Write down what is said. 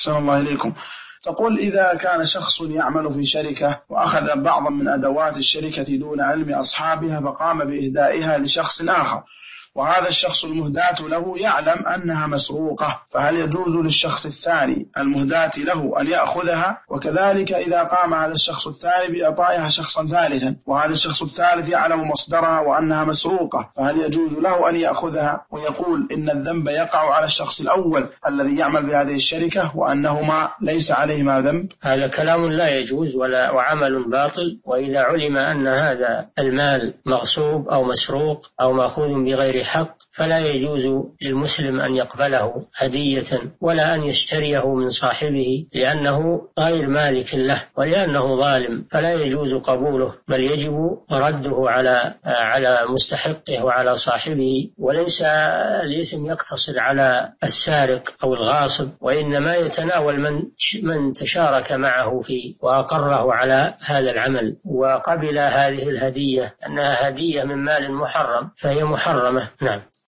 أحسن الله إليكم. تقول: إذا كان شخص يعمل في شركة وأخذ بعضا من أدوات الشركة دون علم أصحابها فقام بإهدائها لشخص آخر، وهذا الشخص المهداة له يعلم أنها مسروقة، فهل يجوز للشخص الثاني المهداة له أن يأخذها؟ وكذلك إذا قام هذا الشخص الثاني بإعطائها شخصا ثالثا وهذا الشخص الثالث يعلم مصدرها وأنها مسروقة، فهل يجوز له أن يأخذها ويقول إن الذنب يقع على الشخص الأول الذي يعمل بهذه الشركة وأنهما ليس عليهما ذنب؟ هذا كلام لا يجوز وعمل باطل. وإذا علم أن هذا المال مغصوب أو مسروق أو مأخوذ بغير حق فلا يجوز للمسلم أن يقبله هدية ولا أن يشتريه من صاحبه، لأنه غير مالك له ولأنه ظالم، فلا يجوز قبوله، بل يجب رده على مستحقه وعلى صاحبه. وليس الإثم يقتصر على السارق أو الغاصب، وإنما يتناول من تشارك معه فيه وأقره على هذا العمل وقبل هذه الهدية أنها هدية من مال محرم فهي محرمة. نعم.